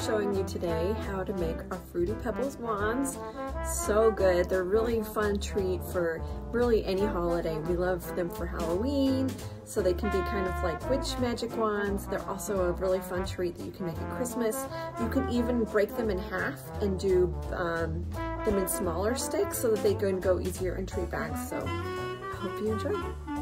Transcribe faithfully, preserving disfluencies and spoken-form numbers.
showing you today how to make our Fruity Pebbles wands. So good. They're really fun treat for really any holiday. We love them for Halloween, so they can be kind of like witch magic wands. They're also a really fun treat that you can make at Christmas. You can even break them in half and do um, them in smaller sticks so that they can go easier in treat bags. So I hope you enjoy.